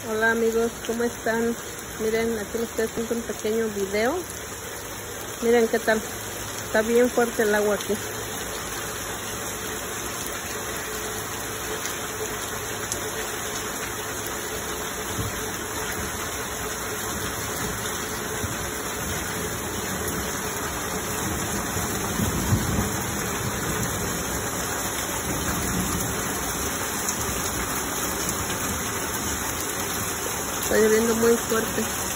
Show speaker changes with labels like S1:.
S1: Hola amigos, ¿cómo están? Miren, aquí les estoy haciendo un pequeño video. Miren qué tal. Está bien fuerte el agua aquí. Está lloviendo muy fuerte.